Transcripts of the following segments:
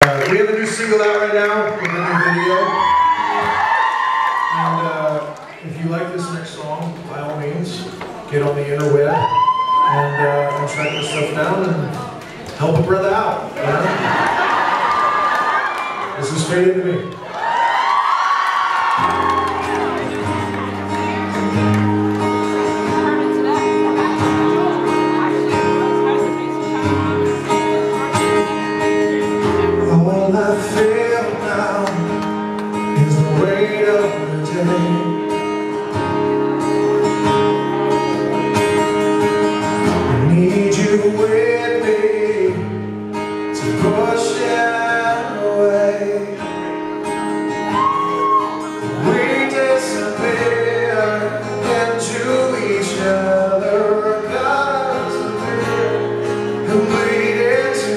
We have a new single out right now with a new video. And if you like this next song, by all means, get on the interweb and track this stuff down and help a brother out. You know? This is Straight Into Me. All I feel now is the weight of the day. I need you with me to push it away. We disappear into each other, got to and bleed into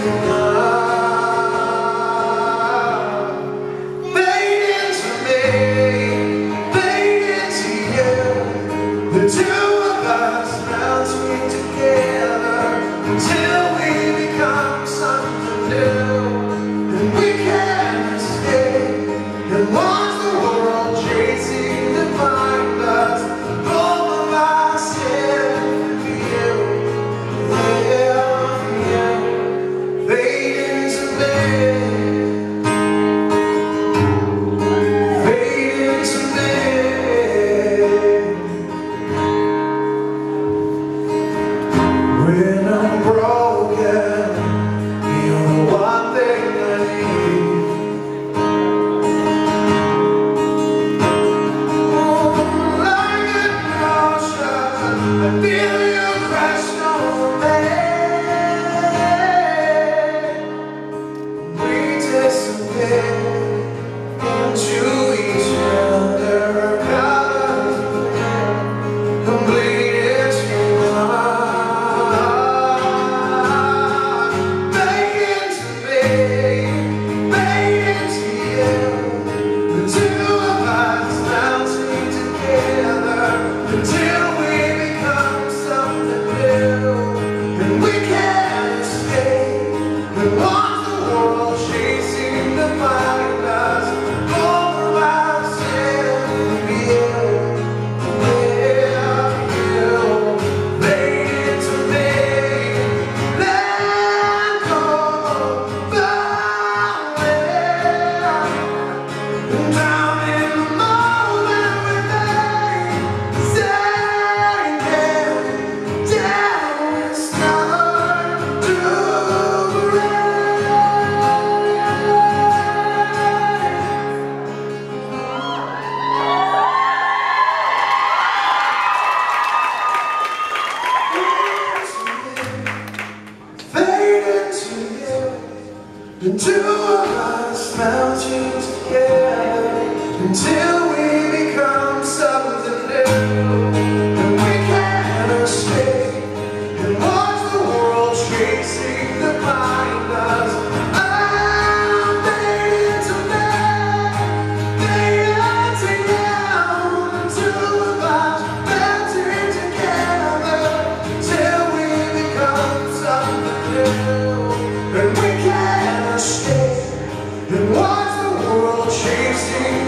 the two of us melting together until we become something new, and we can't escape and watch the world chasing to find us. Both of us in you, fade into me, fade into me. When I'm broken, you're the one thing I need. Like an ocean, I feel you crash over me. We disappear into each other, colors complete as you are. Until we become something new, and we can't escape and watch the world chasing to find us. Both of us in you, fade into me, let go, down in the moment with the two of us melting together until we become something new, and we can't escape and watch the world chasing to find us. I'm fading into me, fading into you, the two of us melting together until we become something new, and we can't escape and watch the world chasing